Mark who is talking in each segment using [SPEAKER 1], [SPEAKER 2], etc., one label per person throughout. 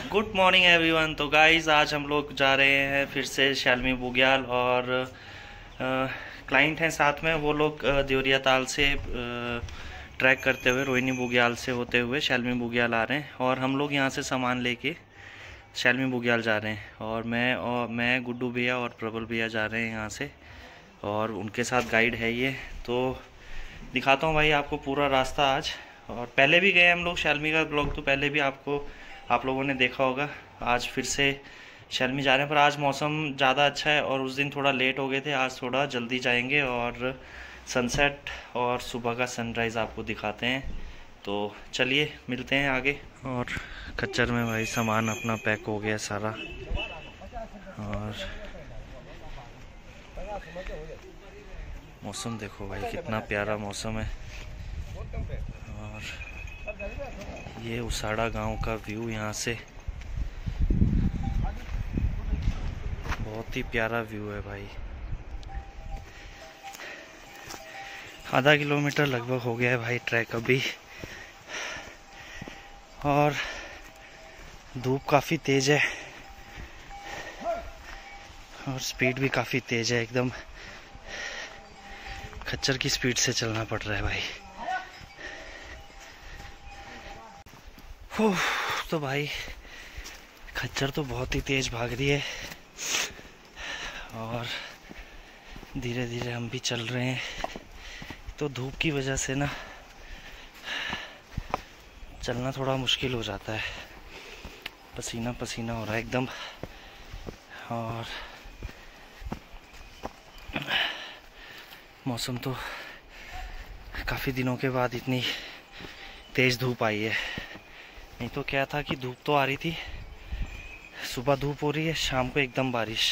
[SPEAKER 1] Good morning everyone. तो guys आज हम लोग जा रहे हैं फिर से शालमी बुग्याल और क्लाइंट हैं साथ में। वो लोग देवरिया ताल से ट्रैक करते हुए रोहिणी बुग्याल से होते हुए शालमी बुग्याल आ रहे हैं और हम लोग यहाँ से सामान लेके शालमी बुग्याल जा रहे हैं। और मैं गुड्डू भैया और प्रबल भैया जा रहे हैं यहाँ से और उनके साथ गाइड है ये। तो दिखाता हूँ भाई आपको पूरा रास्ता आज। और पहले भी गए हम लोग शालमी का ब्लॉग तो पहले भी आप लोगों ने देखा होगा। आज फिर से शालमी जा रहे हैं पर आज मौसम ज़्यादा अच्छा है और उस दिन थोड़ा लेट हो गए थे, आज थोड़ा जल्दी जाएंगे और सनसेट और सुबह का सनराइज़ आपको दिखाते हैं। तो चलिए मिलते हैं आगे। और खच्चर में भाई सामान अपना पैक हो गया सारा। और मौसम देखो भाई कितना प्यारा मौसम है। और ये उसाड़ा गांव का व्यू यहाँ से बहुत ही प्यारा व्यू है भाई। आधा किलोमीटर लगभग हो गया है भाई ट्रैक अभी। और धूप काफ़ी तेज़ है और स्पीड भी काफ़ी तेज़ है, एकदम खच्चर की स्पीड से चलना पड़ रहा है भाई। तो भाई खच्चर तो बहुत ही तेज़ भाग रही है और धीरे धीरे हम भी चल रहे हैं। तो धूप की वजह से ना चलना थोड़ा मुश्किल हो जाता है, पसीना पसीना हो रहा है एकदम। और मौसम तो काफ़ी दिनों के बाद इतनी तेज़ धूप आई है। नहीं तो क्या था कि धूप तो आ रही थी, सुबह धूप हो रही है, शाम को एकदम बारिश।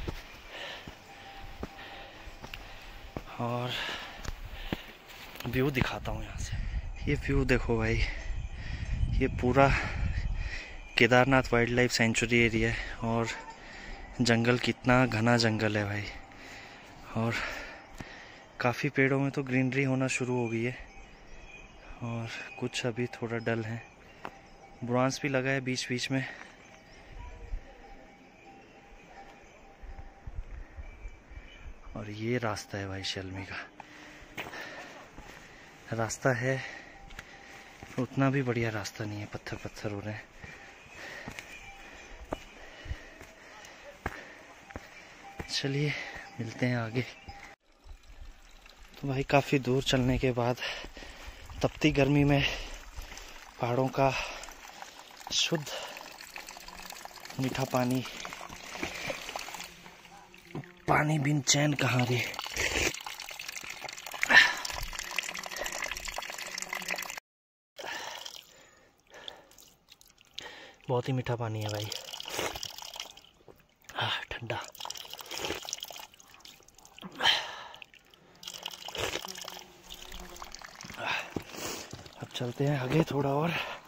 [SPEAKER 1] और व्यू दिखाता हूँ यहाँ से। ये व्यू देखो भाई, ये पूरा Kedarnath wildlife sanctuary area है और जंगल कितना घना जंगल है भाई। और काफ़ी पेड़ों में तो ग्रीनरी होना शुरू हो गई है और कुछ अभी थोड़ा डल है। ब्रांच भी लगा है बीच बीच में। और ये रास्ता है भाई शालमी का। रास्ता है, उतना भी बढ़िया रास्ता नहीं है, पत्थर पत्थर हो रहे हैं। चलिए मिलते हैं आगे। तो भाई काफ़ी दूर चलने के बाद तपती गर्मी में पहाड़ों का शुद्ध मीठा पानी बिन चैन कहाँ रे। बहुत ही मीठा पानी है भाई, ठंडा। अब चलते हैं आगे थोड़ा और।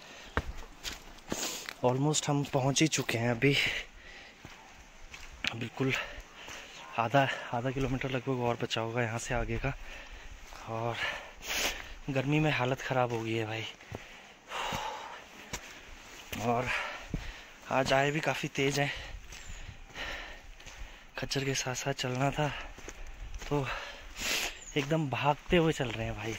[SPEAKER 1] ऑलमोस्ट हम पहुंच ही चुके हैं अभी, बिल्कुल आधा किलोमीटर लगभग और बचा होगा यहाँ से आगे का। और गर्मी में हालत ख़राब हो गई है भाई। और आज आए भी काफ़ी तेज़ हैं, खच्चर के साथ साथ चलना था तो एकदम भागते हुए चल रहे हैं भाई।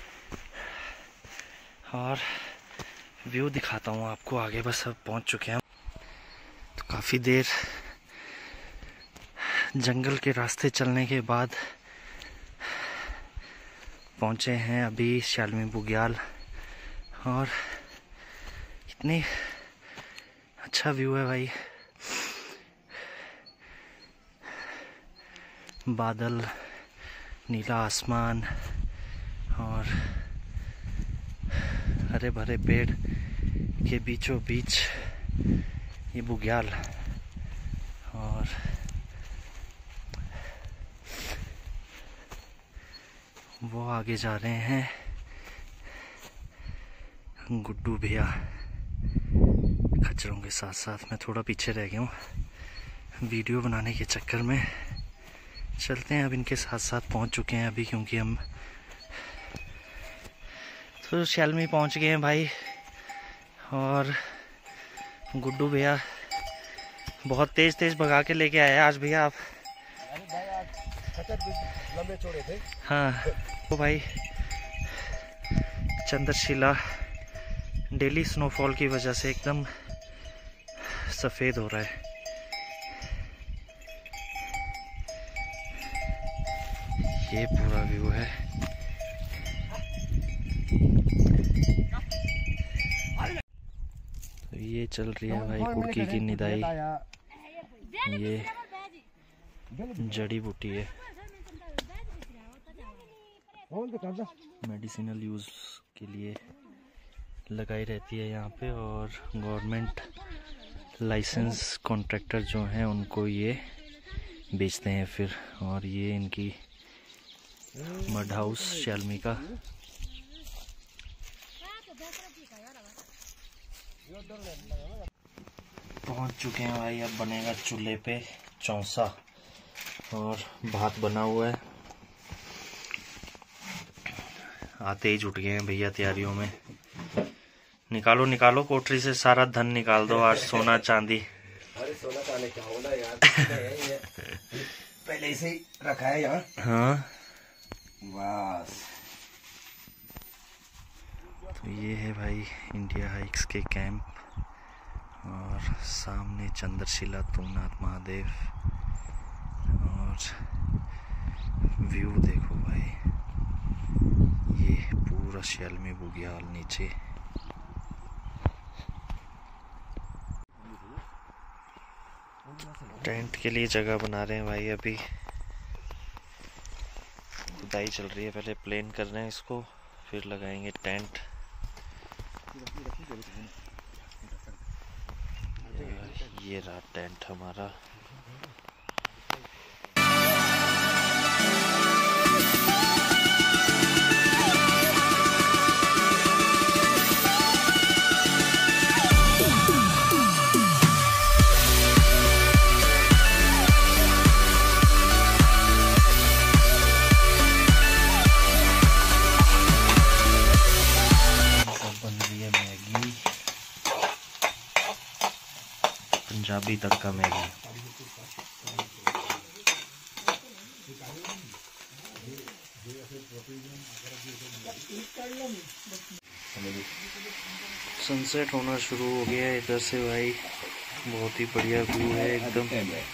[SPEAKER 1] और व्यू दिखाता हूँ आपको आगे, बस अब पहुँच चुके हैं। तो काफ़ी देर जंगल के रास्ते चलने के बाद पहुँचे हैं अभी शालमी बुग्याल। और इतनी अच्छा व्यू है भाई, बादल, नीला आसमान और हरे भरे पेड़ के बीचों बीच ये बुग्याल। और वो आगे जा रहे हैं गुड्डू भैया खच्चरों के साथ साथ। मैं थोड़ा पीछे रह गया हूँ वीडियो बनाने के चक्कर में। चलते हैं, अब इनके साथ साथ पहुँच चुके हैं अभी, क्योंकि हम तो शालमी पहुँच गए हैं भाई। और गुड्डू भैया बहुत तेज तेज भगा के लेके आए आज भैया आप।
[SPEAKER 2] अरे भाई आज खच्चर भी लंबे चौड़े थे।
[SPEAKER 1] हाँ तो भाई चंद्रशिला डेली स्नोफॉल की वजह से एकदम सफ़ेद हो रहा है। ये पूरा व्यू है। तो ये चल रही है भाई कुड़की की निदाई। ये जड़ी बूटी है, मेडिसिनल यूज़ के लिए लगाई रहती है यहाँ पे, और गवर्नमेंट लाइसेंस कॉन्ट्रैक्टर जो हैं उनको ये बेचते हैं फिर। और ये इनकी मड हाउस शालमी का। पहुँच चुके हैं भाई, अब बनेगा चूल्हे पे चौंसा और भात बना हुआ है। आते ही जुट गए हैं भैया तैयारियों में। निकालो निकालो कोठरी से सारा धन निकाल दो आज, सोना चांदी।
[SPEAKER 2] अरे सोना चांदी क्या होना यार, पहले से ही रखा है यहाँ।
[SPEAKER 1] हाँ
[SPEAKER 2] बस।
[SPEAKER 1] तो ये है भाई इंडिया हाइक्स के कैंप, और सामने चंद्रशिला तुंगनाथ महादेव, और व्यू देखो भाई, ये पूरा शालमी बुग्याल नीचे। टेंट के लिए जगह बना रहे हैं भाई, अभी खुदाई चल रही है। पहले प्लेन कर रहे हैं इसको, फिर लगाएंगे टेंट। ये रहा टेंट हमारा। पंजाबी तड़का मैगी। सनसेट होना शुरू हो गया है इधर से भाई, बहुत ही बढ़िया व्यू है एकदम।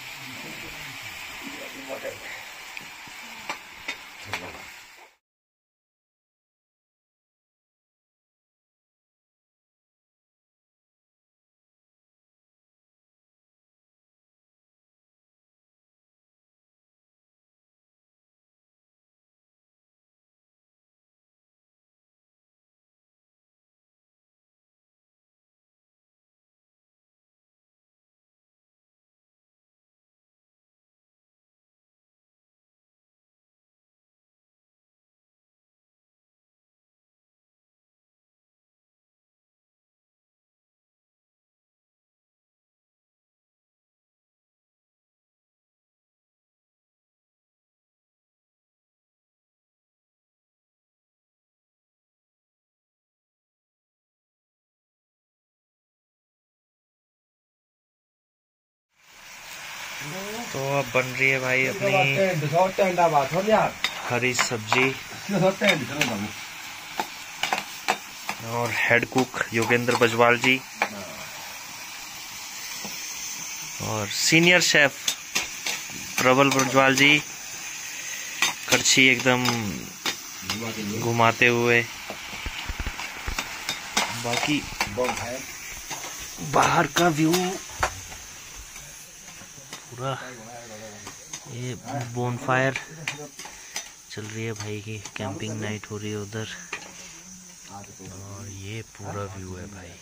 [SPEAKER 1] तो अब बन रही है भाई अपनी हरी सब्जी, और हेड कुक योगेंद्र बजवाल जी, और सीनियर शेफ प्रबल बजवाल जी, करछी एकदम घुमाते हुए। बाकी बाहर का व्यू पूरा, ये बोनफायर चल रही है भाई की, कैंपिंग नाइट हो रही है उधर, और ये पूरा व्यू है भाई।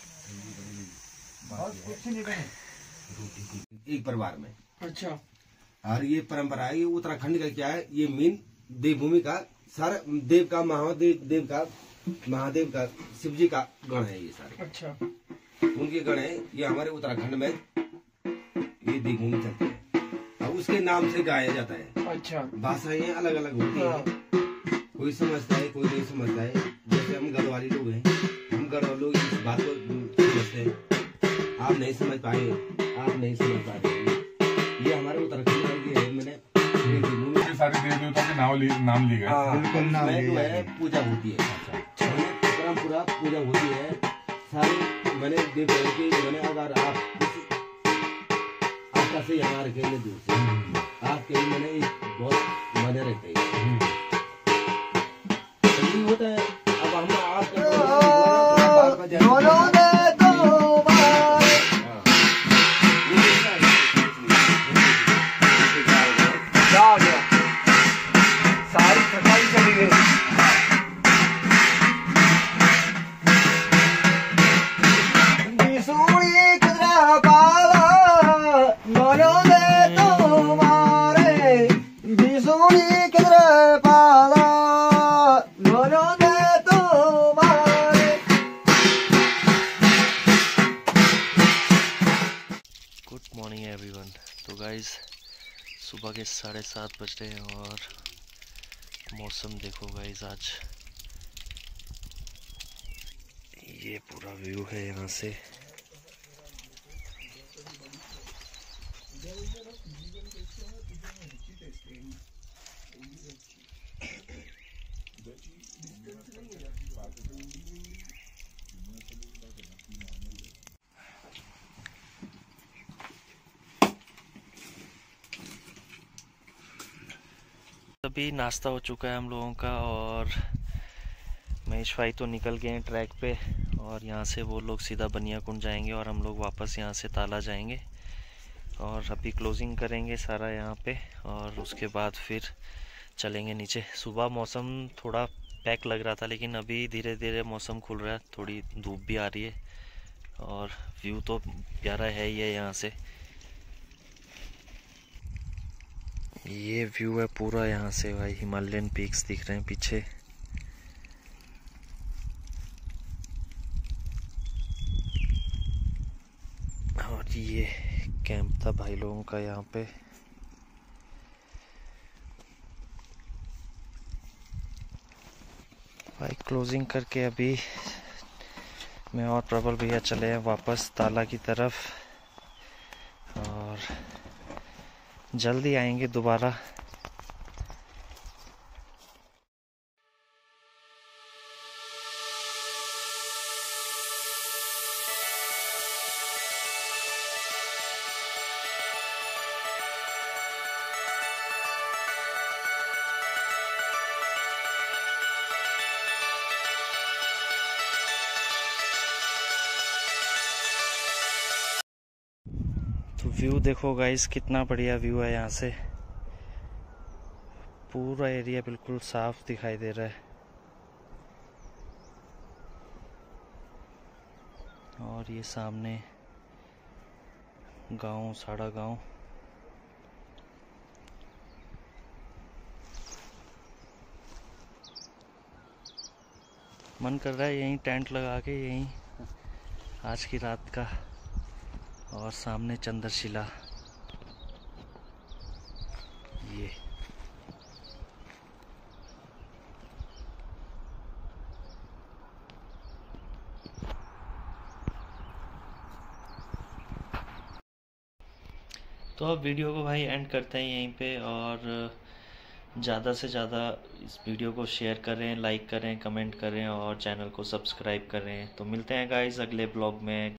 [SPEAKER 2] एक परिवार में। अच्छा। और ये परंपरा है, ये उत्तराखंड का क्या है, ये मेन देवभूमि का सारा देव का महादेव का शिव जी का गण है ये सारे। अच्छा। उनके गण है ये हमारे उत्तराखंड में, ये देवभूमि चलती है और उसके नाम से गाया जाता है। अच्छा। भाषाएं अलग अलग होती है, कोई समझता है कोई नहीं समझता है। जैसे हम गढ़वाली लोग हैं, हम गढ़वाली लोग इस बात को समझते हैं, आप नहीं समझ पाए, आप नहीं समझ पाए। ये हमारे उत्तराखंड की है। मैंने
[SPEAKER 3] सारे देवी देवताओं के नाम लिए गए।
[SPEAKER 2] जो है पूजा होती है, पूरा पूजा होती है सारी। मैंने देवताओं की मैंने अगर आप आपका से यहाँ रखेंगे दूर से आपके मैंने बहुत मजे रहते हैं होता है। अब हम
[SPEAKER 4] सारी सफाई चली गई।
[SPEAKER 1] Good morning everyone. तो गाइस सुबह के 7:30 बज रहे हैं और मौसम देखो गाइस, आज ये पूरा व्यू है यहाँ से। अभी नाश्ता हो चुका है हम लोगों का और महेश भाई तो निकल गए हैं ट्रैक पे और यहाँ से वो लोग सीधा बनियाकुंड जाएंगे और हम लोग वापस यहाँ से ताला जाएंगे और अभी क्लोजिंग करेंगे सारा यहाँ पे और उसके बाद फिर चलेंगे नीचे। सुबह मौसम थोड़ा पैक लग रहा था लेकिन अभी धीरे धीरे मौसम खुल रहा है, थोड़ी धूप भी आ रही है और व्यू तो प्यारा है ही है। यहाँ से ये व्यू है पूरा यहाँ से भाई, हिमालयन पीक्स दिख रहे हैं पीछे। और ये कैंप था भाई लोगों का यहाँ पे। भाई क्लोजिंग करके अभी मैं और प्रबल भैया चले हैं वापस ताला की तरफ और जल्दी आएंगे दोबारा। तो व्यू देखो गाइस, कितना बढ़िया व्यू है यहाँ से। पूरा एरिया बिल्कुल साफ दिखाई दे रहा है और ये सामने गांव, साड़ा गांव। मन कर रहा है यहीं टेंट लगा के यहीं आज की रात का। और सामने चंद्रशिला ये तो अब वीडियो को भाई एंड करते हैं यहीं पे और ज़्यादा से ज़्यादा इस वीडियो को शेयर करें, लाइक करें, कमेंट करें और चैनल को सब्सक्राइब करें। तो मिलते हैं गाइस अगले ब्लॉग में।